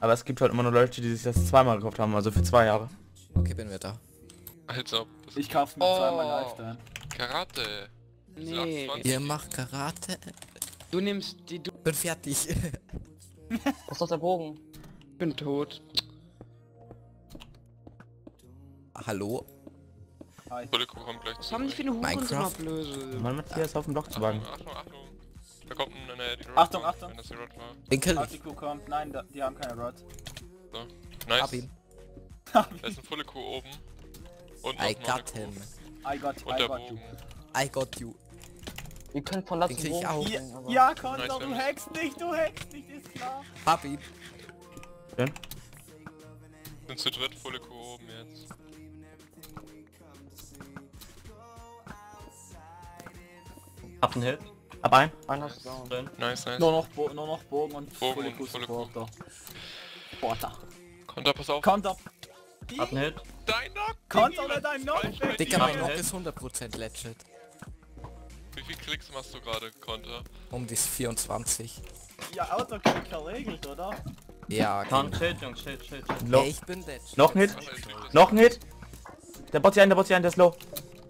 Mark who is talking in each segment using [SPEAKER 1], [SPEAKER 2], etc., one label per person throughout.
[SPEAKER 1] Aber es gibt halt immer nur Leute, die sich das zweimal gekauft haben, also für 2 Jahre.
[SPEAKER 2] Okay, bin wir da.
[SPEAKER 3] Also,
[SPEAKER 4] Ich kauf's mir zweimal Lifetime.
[SPEAKER 3] Karate.
[SPEAKER 5] Nee,
[SPEAKER 3] 28.
[SPEAKER 2] Ihr macht Karate.
[SPEAKER 5] du nimmst die... Du
[SPEAKER 2] Bin fertig.
[SPEAKER 6] Was ist doch der Bogen?
[SPEAKER 5] bin tot.
[SPEAKER 2] Hallo?
[SPEAKER 3] Polyco kommt gleich
[SPEAKER 5] Was
[SPEAKER 3] zu
[SPEAKER 5] haben die
[SPEAKER 3] euch.
[SPEAKER 5] für eine
[SPEAKER 2] Minecraft?
[SPEAKER 5] Hurensohn-Blöse?
[SPEAKER 1] Mann, Matthias auf den Block zu wagen.
[SPEAKER 3] Achtung, Achtung. Da kommt die Rod
[SPEAKER 4] Achtung,
[SPEAKER 3] war,
[SPEAKER 4] Achtung.
[SPEAKER 3] Wenn das die Rod war.
[SPEAKER 2] Den kill ich.
[SPEAKER 4] Artico kommt. Nein, die haben keine Rod.
[SPEAKER 3] So. Nice.
[SPEAKER 2] Hab ihn.
[SPEAKER 3] Da ist ein Polyco oben. Und noch
[SPEAKER 2] I
[SPEAKER 3] eine
[SPEAKER 2] got
[SPEAKER 3] Kuh.
[SPEAKER 2] him.
[SPEAKER 3] Und der
[SPEAKER 4] you.
[SPEAKER 3] Bogen.
[SPEAKER 2] I got you.
[SPEAKER 6] Ihr könnt von Latz
[SPEAKER 2] Den
[SPEAKER 6] zu
[SPEAKER 2] krieg ich
[SPEAKER 6] Bogen
[SPEAKER 2] auch.
[SPEAKER 6] springen, aber...
[SPEAKER 4] Ja, Konter,
[SPEAKER 3] Nice,
[SPEAKER 4] du
[SPEAKER 3] nice.
[SPEAKER 4] hackst nicht, ist klar.
[SPEAKER 2] Hab ihn.
[SPEAKER 1] Schön.
[SPEAKER 3] Sind zu dritt Polyco oben jetzt.
[SPEAKER 1] Hab einen Hit. Hab einen.
[SPEAKER 6] Einer ist down.
[SPEAKER 1] Schön.
[SPEAKER 3] Nice, nice.
[SPEAKER 4] Nur noch Bogen und
[SPEAKER 3] Bogen
[SPEAKER 4] Polyco
[SPEAKER 3] und Polyco.
[SPEAKER 4] Supporter. Supporter.
[SPEAKER 3] Konter, pass auf.
[SPEAKER 4] Konter.
[SPEAKER 1] Hab einen Hit.
[SPEAKER 3] Dein Knock!
[SPEAKER 4] Konter oder dein Knock?
[SPEAKER 2] Dicker,
[SPEAKER 1] Ja,
[SPEAKER 2] mein
[SPEAKER 1] ja.
[SPEAKER 2] Knock ist 100% legit.
[SPEAKER 3] Wie viel Klicks machst du gerade, Konter?
[SPEAKER 2] Um die 24.
[SPEAKER 4] Ja, Autokill verregelt, oder?
[SPEAKER 2] Ja,
[SPEAKER 1] Kann,
[SPEAKER 2] genau.
[SPEAKER 1] chill, Jungs, chill.
[SPEAKER 2] Ey, ich bin legit.
[SPEAKER 1] Noch ein Hit.
[SPEAKER 3] Ach, er ist nicht-
[SPEAKER 1] Noch ein Hit. Der bot sich ein, der ist low.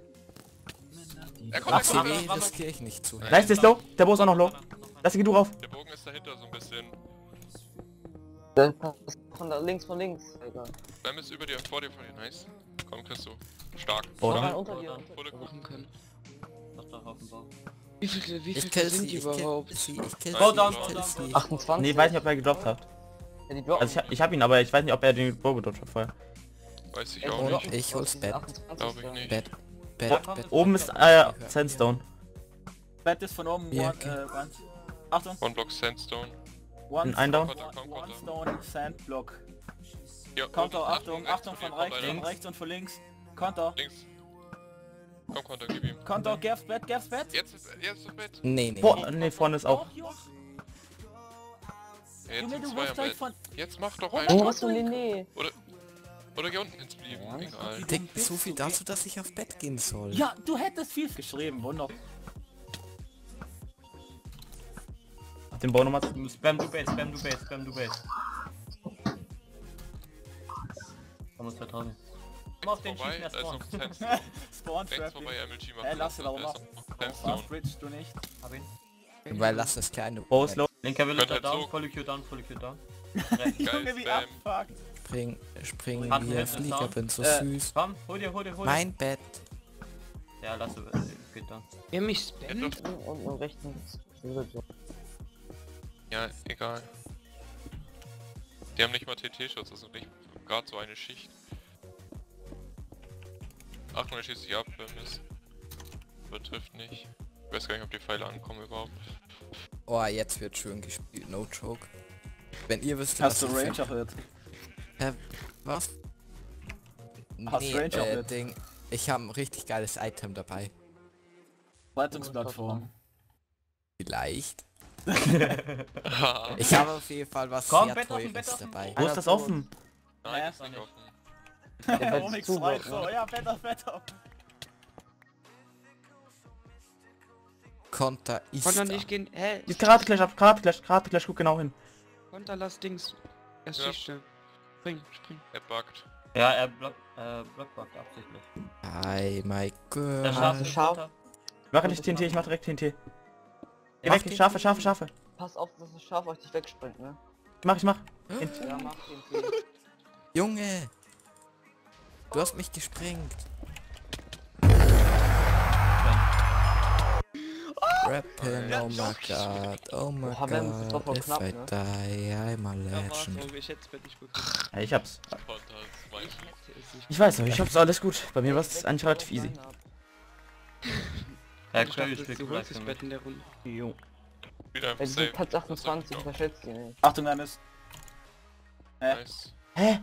[SPEAKER 3] Er kommt, er kommt,
[SPEAKER 2] CW riskiere ich nicht zu.
[SPEAKER 1] Nice, der ist low. Der Bo ist auch noch low. Lass ihn du rauf.
[SPEAKER 3] Der Bogen ist dahinter so ein bisschen.
[SPEAKER 6] Der passt von da links, Egal.
[SPEAKER 3] Bam ist über dir, vor dir, nice. Komm, kriegst du. Stark.
[SPEAKER 1] Oder?
[SPEAKER 6] Nein, unter dir.
[SPEAKER 3] Polyco.
[SPEAKER 5] Machen können. Wie viele
[SPEAKER 2] Ich kill
[SPEAKER 5] sind
[SPEAKER 2] sie,
[SPEAKER 5] die
[SPEAKER 2] ich kill
[SPEAKER 5] überhaupt?
[SPEAKER 2] sie, ich kill
[SPEAKER 3] Go
[SPEAKER 2] sie,
[SPEAKER 3] down,
[SPEAKER 2] ich
[SPEAKER 3] go
[SPEAKER 2] kill
[SPEAKER 3] down,
[SPEAKER 2] sie.
[SPEAKER 6] 28.
[SPEAKER 1] Nee, weiß nicht, ob er gedroppt hat.
[SPEAKER 6] Ja, die droppen.
[SPEAKER 1] Also ich hab ihn, aber ich weiß nicht, ob er den Bo gedroppt hat vorher.
[SPEAKER 3] Weiß ich auch
[SPEAKER 2] Oder?
[SPEAKER 3] nicht.
[SPEAKER 2] Ich hol's Bett.
[SPEAKER 6] 28.
[SPEAKER 3] Glaub ich nicht.
[SPEAKER 2] Bett.
[SPEAKER 1] Oben ist Sandstone.
[SPEAKER 4] Bett ist von oben.
[SPEAKER 2] Ja,
[SPEAKER 4] One,
[SPEAKER 2] okay.
[SPEAKER 4] Achtung.
[SPEAKER 3] One Block Sandstone.
[SPEAKER 1] Ein Down.
[SPEAKER 3] Konter, komm,
[SPEAKER 4] One
[SPEAKER 3] Konter.
[SPEAKER 4] Stone Sandblock.
[SPEAKER 3] Ja,
[SPEAKER 4] Konter,
[SPEAKER 3] oben,
[SPEAKER 4] Achtung
[SPEAKER 3] von
[SPEAKER 4] von
[SPEAKER 3] dir, kommt
[SPEAKER 4] rechts,
[SPEAKER 3] einer.
[SPEAKER 4] von rechts und von links. Konter.
[SPEAKER 3] Links. Komm, Konter, gib ihm.
[SPEAKER 4] Konter, Gavs Bett.
[SPEAKER 3] Jetzt ist Bett.
[SPEAKER 2] Nee, nee.
[SPEAKER 1] Nee, vorne ist auch.
[SPEAKER 4] Doch, Junge.
[SPEAKER 3] Ja, jetzt
[SPEAKER 4] Junge,
[SPEAKER 3] sind
[SPEAKER 4] du
[SPEAKER 3] zwei
[SPEAKER 4] wirst
[SPEAKER 3] am
[SPEAKER 4] gleich
[SPEAKER 3] Bett.
[SPEAKER 4] von...
[SPEAKER 3] Jetzt mach doch
[SPEAKER 6] Oh,
[SPEAKER 3] einfach.
[SPEAKER 6] was für ein Nee.
[SPEAKER 3] Oder geh unten ins Blieben. Egal.
[SPEAKER 2] Dick, so viel dazu, dass ich auf Bett gehen soll.
[SPEAKER 4] Ja, du hättest viel geschrieben, wunder.
[SPEAKER 1] Den Bo nochmal. Spam du Base. Komm uns 2000. Komm auf den
[SPEAKER 3] Vorbei,
[SPEAKER 1] schießen
[SPEAKER 3] da ist
[SPEAKER 1] erst
[SPEAKER 3] noch
[SPEAKER 1] vor.
[SPEAKER 3] ein Sandstone.
[SPEAKER 4] Spawn
[SPEAKER 3] Rechts
[SPEAKER 4] Trap.
[SPEAKER 3] vorbei, MLG macht.
[SPEAKER 4] Lass ihn aber
[SPEAKER 3] Da ist
[SPEAKER 4] machen.
[SPEAKER 3] noch Sandstone.
[SPEAKER 4] Was, Bridge, du nicht?
[SPEAKER 1] Hab ihn.
[SPEAKER 2] Weil lass das kleine
[SPEAKER 1] Bo ist low. Linker Villager
[SPEAKER 3] Könnt halt
[SPEAKER 1] down,
[SPEAKER 3] so-
[SPEAKER 1] Fully Q down.
[SPEAKER 4] Junge, wie
[SPEAKER 3] Bam.
[SPEAKER 4] abfuckt.
[SPEAKER 2] springen
[SPEAKER 1] Hand
[SPEAKER 2] wie ein
[SPEAKER 1] hinten
[SPEAKER 2] Flieger,
[SPEAKER 1] down.
[SPEAKER 2] bin so süß.
[SPEAKER 1] Komm, hol dir.
[SPEAKER 2] Mein Bett.
[SPEAKER 1] Ja, lass du. Geht down.
[SPEAKER 5] Wer mich spammt?
[SPEAKER 6] Und rechts.
[SPEAKER 3] Ja, egal. Die haben nicht mal TT-Schutz, also nicht gerade so eine Schicht. Achtung, er schießt sich ab, Mist. Betrifft nicht. Ich weiß gar nicht, ob die Pfeile ankommen überhaupt.
[SPEAKER 2] Oh, jetzt wird schön gespielt, no joke. Wenn ihr wisst,
[SPEAKER 4] Hast du
[SPEAKER 2] ich
[SPEAKER 4] Range auch jetzt?
[SPEAKER 2] Was?
[SPEAKER 4] Hast
[SPEAKER 2] Nee,
[SPEAKER 4] Range auch mit?
[SPEAKER 2] Ding. Ich habe ein richtig geiles Item dabei.
[SPEAKER 4] Leitungsplattform.
[SPEAKER 2] Vielleicht.
[SPEAKER 3] Haha.
[SPEAKER 2] Ich habe auf jeden Fall was
[SPEAKER 1] Komm,
[SPEAKER 2] sehr
[SPEAKER 1] Bett offen,
[SPEAKER 2] Teures
[SPEAKER 1] Bett offen.
[SPEAKER 2] dabei.
[SPEAKER 1] Wo ist das offen?
[SPEAKER 3] Nein, ist nicht offen.
[SPEAKER 6] Der Bett
[SPEAKER 4] Onyx
[SPEAKER 6] ist zu,
[SPEAKER 4] schreit
[SPEAKER 6] ne?
[SPEAKER 4] so, ja, Better.
[SPEAKER 2] Konter ist
[SPEAKER 5] Konter
[SPEAKER 2] da.
[SPEAKER 5] nicht gehen. Hä?
[SPEAKER 1] Die Karate Clash, guck genau hin.
[SPEAKER 5] Konter, lass Dings. Erst
[SPEAKER 3] Ja.
[SPEAKER 5] Schicht. Spring.
[SPEAKER 3] Er buggt.
[SPEAKER 1] Ja, er blockbackt absichtlich.
[SPEAKER 2] Hi, my girl.
[SPEAKER 1] Der
[SPEAKER 6] Scharf.
[SPEAKER 1] Scharf. Ich mache nicht TNT, ich mach direkt TNT. Geh
[SPEAKER 2] Mach
[SPEAKER 1] weg,
[SPEAKER 2] den
[SPEAKER 1] Schafe.
[SPEAKER 6] Pass auf, dass das Schaf euch nicht wegspringt, ne?
[SPEAKER 1] Ich mach.
[SPEAKER 6] Ja, mach den.
[SPEAKER 2] Junge! Du hast mich gesprengt. Rapping, oh my god, oh my
[SPEAKER 6] Boah, wir haben es doch
[SPEAKER 2] god,
[SPEAKER 6] voll
[SPEAKER 2] if
[SPEAKER 6] knapp,
[SPEAKER 2] I
[SPEAKER 6] ne?
[SPEAKER 2] die, I'm a legend.
[SPEAKER 5] Ich hätte es Bett nicht bekommen.
[SPEAKER 1] Ja, ich hab's.
[SPEAKER 3] Konter ist mein.
[SPEAKER 5] Ich hätte es nicht
[SPEAKER 1] Ich weiß noch, ich hab's alles gut. Bei mir war es eigentlich relativ easy.
[SPEAKER 5] Ja, du holst das Bett in der Runde.
[SPEAKER 1] Jo.
[SPEAKER 3] Wieder
[SPEAKER 6] Ja,
[SPEAKER 3] einfach
[SPEAKER 6] die
[SPEAKER 3] safe.
[SPEAKER 6] sind Platz 28, unterschätzt die nicht.
[SPEAKER 4] Achtung, Dennis.
[SPEAKER 3] Nice.
[SPEAKER 1] Hä?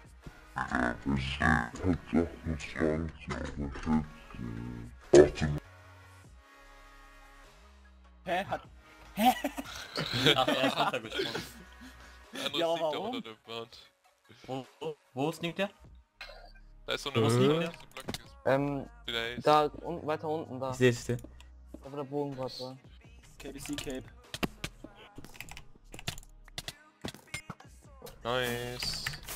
[SPEAKER 4] Hä? Hat...
[SPEAKER 1] Ach, er ist runtergesprungen.
[SPEAKER 3] Der andere
[SPEAKER 4] Ja,
[SPEAKER 3] liegt da
[SPEAKER 4] warum?
[SPEAKER 3] unter der Wand.
[SPEAKER 1] Wo sneakt der?
[SPEAKER 3] Da ist so eine
[SPEAKER 1] Wo
[SPEAKER 3] Rüstung,
[SPEAKER 1] liegt
[SPEAKER 3] diese Blöcke ist
[SPEAKER 6] Da,
[SPEAKER 3] wieder Ace.
[SPEAKER 6] weiter unten, da.
[SPEAKER 1] Ich seh.
[SPEAKER 6] Da wo der Bogen war. Da.
[SPEAKER 4] KBC Cape.
[SPEAKER 3] Nice.